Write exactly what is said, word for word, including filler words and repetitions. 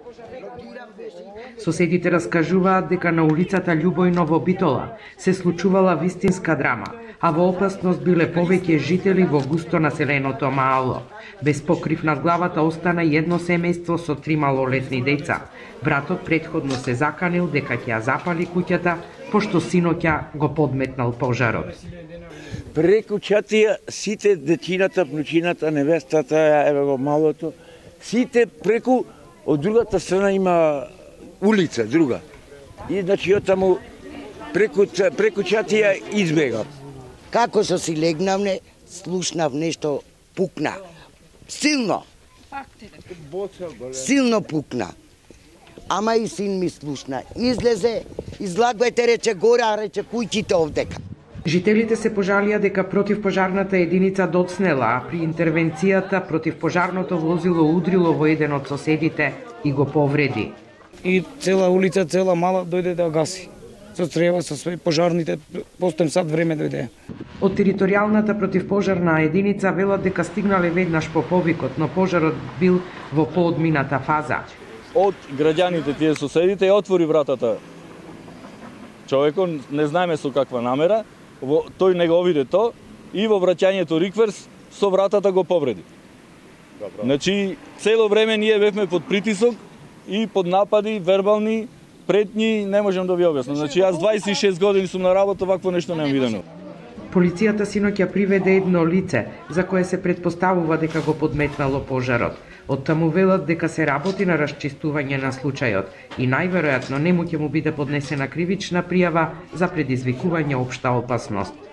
Соседите раскажуваат дека на улицата Љубојно во Битола се случувала вистинска драма, а во опасност биле повеќе жители во густо населеното маало. Без покрив над главата остана едно семејство со три малолетни деца. Братот претходно се заканил дека ќе ја запали куќата, пошто синоќа го подметнал пожарот. Преку чатија сите дечината, внучината, невестата, еве го малото, сите преку од другата страна има улица друга. И значи од таму преку преку чатија избегав. Како што си легнавне, слушнав нешто пукна. Силно. Силно пукна. Ама и син ми слушна. Излезе, излагвајте, рече горе, а рече кујките овдека. Жителите се пожалија дека противпожарната единица доцнела, а при интервенцијата противпожарното возило удрило во еден од соседите и го повреди. И цела улица, цела мала дојде да гаси. Со стрева, со свој пожарните, постен сат време дојде. Од територијалната противпожарна единица велат дека стигнале веднаш по повикот, но пожарот бил во поодмината фаза. Од граѓаните, тие соседите, ја отвори вратата. Човекот, не знаеме со каква намера, во, тој не го виде то и во враќањето рикверс со вратата го повреди. Добро. Значи, цело време ние бевме под притисок и под напади, вербални, претњи, не можам да ви објаснам. Значи, јас дваесет и шест години сум на работа, вакво нешто не видено. Полицијата синоќа приведе едно лице, за кое се претпоставува дека го подметнало пожарот. Од таму велат дека се работи на расчистување на случајот и најверојатно нему ќе му биде поднесена кривична пријава за предизвикување општа опасност.